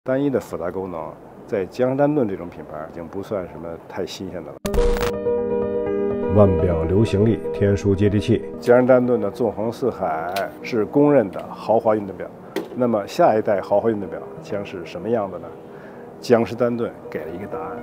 单一的复杂功能，在江诗丹顿这种品牌已经不算什么太新鲜的了。 腕表流行力，天数接地气。 江诗丹顿的纵横四海是公认的豪华运动表。那么下一代豪华运动表将是什么样的呢？江诗丹顿给了一个答案。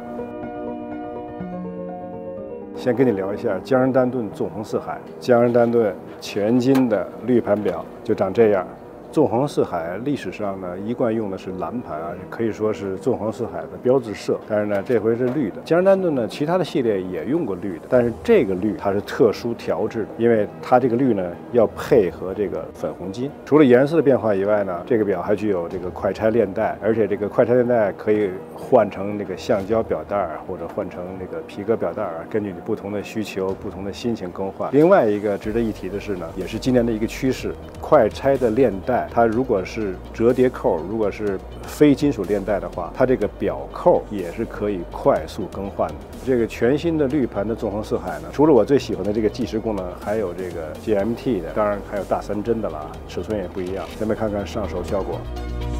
先跟你聊一下江诗丹顿纵横四海。江诗丹顿全金的绿盘表就长这样。纵横四海历史上呢，一贯用的是蓝盘啊，可以说是纵横四海的标志色。但是呢，这回是绿的。江诗丹顿呢，其他的系列也用过绿的，但是这个绿它是特殊调制的，因为它这个绿呢要配合这个粉红金。除了颜色的变化以外呢，这个表还具有这个快拆链带，而且这个快拆链带可以换成那个橡胶表带或者换成那个皮革表带，根据你不同的需求、不同的心情更换。另外一个值得一提的是呢，也是今年的一个趋势，快拆的链带。它如果是折叠扣，如果是非金属链带的话，它这个表扣也是可以快速更换的。这个全新的绿盘的纵横四海呢，除了我最喜欢的这个计时功能，还有这个 GMT 的，当然还有大3针的了，尺寸也不一样。咱们看看上手效果。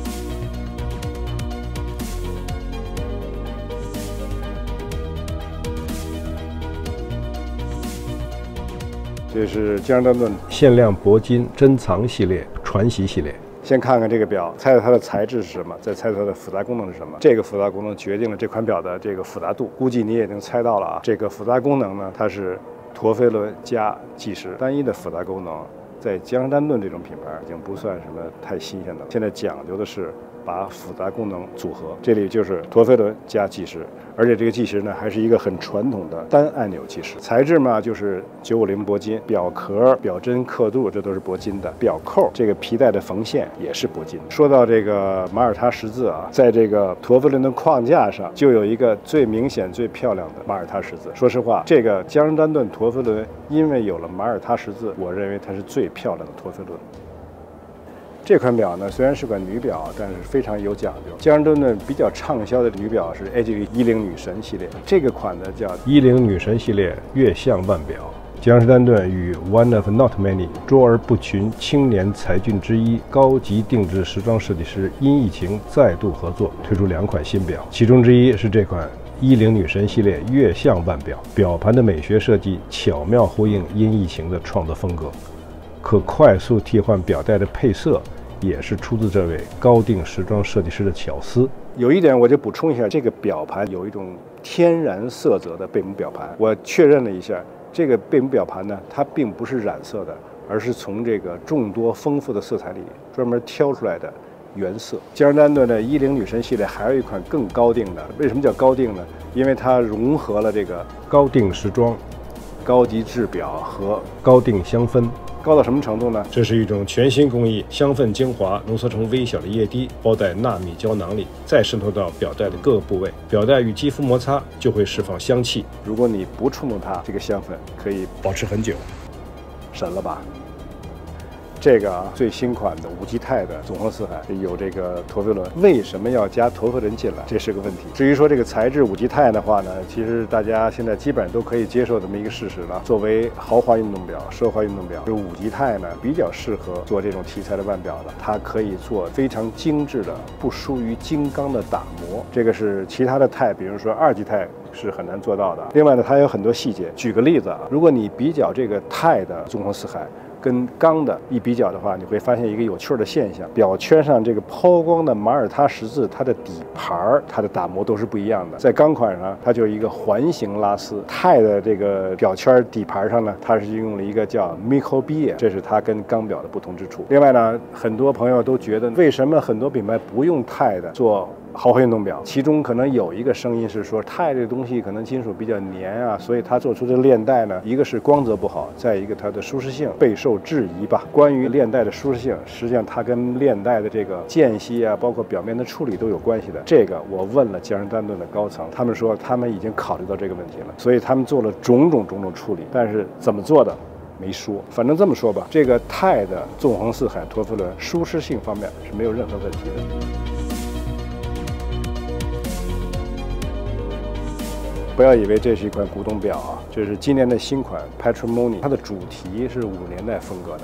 这是江诗丹顿限量铂金珍藏系列、传奇系列。 先看看这个表，猜猜它的材质是什么，再猜猜它的复杂功能是什么。这个复杂功能决定了这款表的这个复杂度，估计你也能猜到了啊。这个复杂功能呢，它是陀飞轮加计时。单一的复杂功能，在江诗丹顿这种品牌已经不算什么太新鲜的了。现在讲究的是把复杂功能组合，这里就是陀飞轮加计时，而且这个计时呢还是一个很传统的单按钮计时。材质嘛就是950铂金，表壳、表针刻度这都是铂金的，表扣这个皮带的缝线也是铂金。说到这个马耳他十字啊，在这个陀飞轮的框架上就有一个最明显、最漂亮的马耳他十字。说实话，这个江诗丹顿陀飞轮因为有了马耳他十字，我认为它是最漂亮的陀飞轮。这款表呢，虽然是款女表，但是非常有讲究。江诗丹顿比较畅销的女表是 AG10女神系列，这个款呢叫 10女神系列月相腕表。江诗丹顿与 One of Not Many 卓而不群青年才俊之一高级定制时装设计师因疫情再度合作，推出2款新表，其中之一是这款10女神系列月相腕表。表盘的美学设计巧妙呼应因疫情的创作风格，可快速替换表带的配色也是出自这位高定时装设计师的巧思。 有一点我就补充一下，这个表盘有一种天然色泽的贝母表盘，我确认了一下，这个贝母表盘呢，它并不是染色的，而是从这个众多丰富的色彩里专门挑出来的原色。江诗丹顿的10女神系列还有一款更高定的，为什么叫高定呢？因为它融合了这个高定时装、 高级制表和高定香氛。 高到什么程度呢？ 这是一种全新工艺，香氛精华浓缩成微小的液滴，包在纳米胶囊里，再渗透到表带的各个部位，表带与肌肤摩擦就会释放香气。 如果你不触摸它，这个香氛可以保持很久，神了吧？这个最新款的5级钛的纵横四海有这个陀飞轮，为什么要加陀飞轮进来？这是个问题。至于说这个材质5级钛的话呢，其实大家现在基本上都可以接受这么一个事实了。作为豪华运动表、奢华运动表，这5级钛呢比较适合做这种题材的腕表的，它可以做非常精致的、不输于金刚的打磨。这个是其他的钛，比如说2级钛是很难做到的。另外呢，它有很多细节。举个例子啊，如果你比较这个钛的纵横四海跟钢的一比较的话，你会发现一个有趣的现象：表圈上这个抛光的马耳他十字，它的底盘它的打磨都是不一样的。在钢款上，它就是一个环形拉丝；钛的这个表圈底盘上呢，它是用了一个叫 Microbia， 这是它跟钢表的不同之处。另外呢，很多朋友都觉得，为什么很多品牌不用钛的做豪华运动表？其中可能有一个声音是说，钛这个东西可能金属比较黏啊，所以它做出的链带呢，一个是光泽不好，再一个它的舒适性备受质疑吧。关于链带的舒适性，实际上它跟链带的这个间隙啊，包括表面的处理都有关系的。这个我问了江诗丹顿的高层，他们说他们已经考虑到这个问题了，所以他们做了种种处理，但是怎么做的没说。反正这么说吧，这个钛的纵横四海陀飞轮舒适性方面是没有任何问题的。不要以为这是一款古董表啊，这是今年的新款 Patrimony， 它的主题是50年代风格的。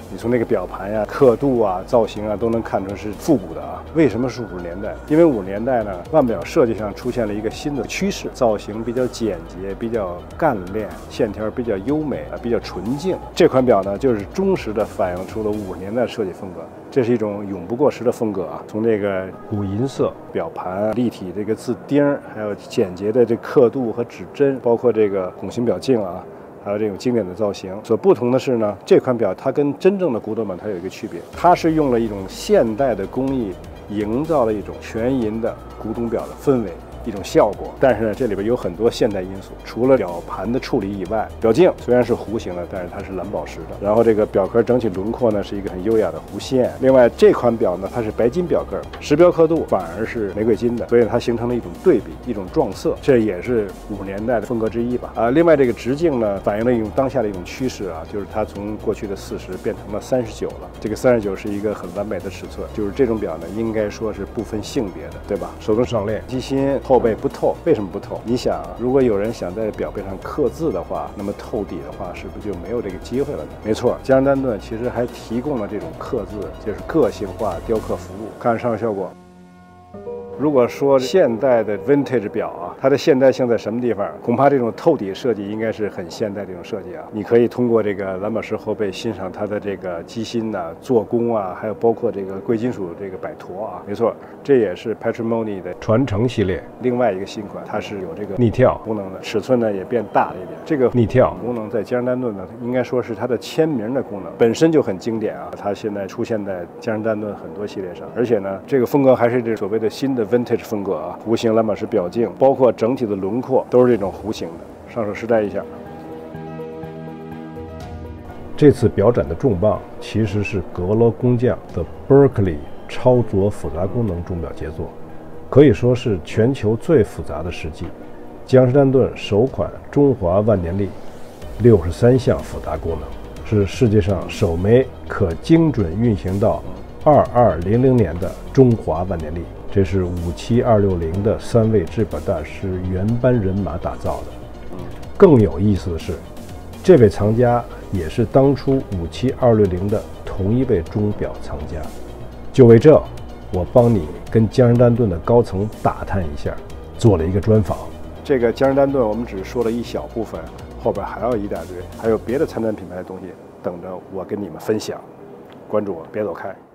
你从那个表盘呀、刻度啊、造型啊，都能看出是复古的啊。为什么是50年代？因为50年代呢，腕表设计上出现了一个新的趋势，造型比较简洁，比较干练，线条比较优美啊，比较纯净。这款表呢，就是忠实的反映出了50年代设计风格。这是一种永不过时的风格啊！从这个古银色表盘、立体这个字钉，还有简洁的这刻度和指针，包括这个拱形表镜啊，还有这种经典的造型。所不同的是呢，这款表它跟真正的古董表它有一个区别，它是用了一种现代的工艺，营造了一种全银的古董表的氛围。一种效果，但是呢，这里边有很多现代因素。除了表盘的处理以外，表镜虽然是弧形的，但是它是蓝宝石的。然后这个表壳整体轮廓呢是一个很优雅的弧线。另外这款表呢，它是白金表壳，时标刻度反而是玫瑰金的，所以它形成了一种对比，一种撞色，这也是50年代的风格之一吧。另外这个直径呢，反映了一种当下的一种趋势啊，就是它从过去的40变成了39了。这个39是一个很完美的尺寸，就是这种表呢，应该说是不分性别的，对吧？手动上链，机芯。后背不透，为什么不透？你想，如果有人想在表背上刻字的话，那么透底的话，是不是就没有这个机会了呢？没错，江诗丹顿其实还提供了这种刻字，就是个性化雕刻服务，看上效果。如果说现代的 vintage 表啊，它的现代性在什么地方？恐怕这种透底设计应该是很现代这种设计啊。你可以通过这个蓝宝石后背欣赏它的这个机芯呐、做工啊，还有包括这个贵金属这个摆陀啊。没错，这也是 Patrimony 的传承系列另外一个新款，它是有这个逆跳功能的，尺寸呢也变大了一点。这个逆跳功能在江诗丹顿呢，应该说是它的签名的功能本身就很经典啊。它现在出现在江诗丹顿很多系列上，而且呢，这个风格还是这所谓的新的 vintage 风格啊，弧形蓝宝石表镜，包括整体的轮廓都是这种弧形的。上手试戴一下。 这次表展的重磅其实是阁楼工匠的 Berkeley 超左复杂功能钟表杰作，可以说是全球最复杂的世纪。江诗丹顿首款中华万年历，63项复杂功能，是世界上首枚可精准运行到2200年的中华万年历。这是57260的3位制表大师原班人马打造的。更有意思的是，这位藏家也是当初57260的同一位钟表藏家。就为这，我帮你跟江诗丹顿的高层打探一下，做了一个专访。 这个江诗丹顿我们只说了一小部分，后边还有一大堆，还有别的参展品牌的东西等着我跟你们分享。关注我，别走开。